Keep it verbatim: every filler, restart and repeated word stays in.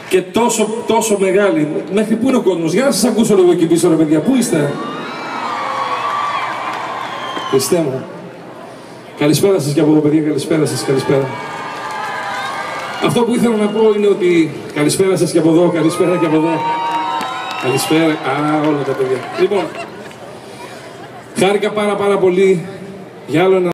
και τόσο, τόσο μεγάλη. Μέχρι πού είναι ο κόσμος? Για να σας ακούσω λίγο εκεί πίσω, ρε παιδιά. Πού είστε? Χριστέ μου. Καλησπέρα σας και από εδώ, παιδιά. Καλησπέρα σας, καλησπέρα. Αυτό που ήθελα να πω είναι ότι καλησπέρα σας και από εδώ, καλησπέρα και από εδώ. Καλησπέρα. Α, όλα τα παιδιά. Λοιπόν, χάρηκα πάρα πάρα πολύ για άλλο ένα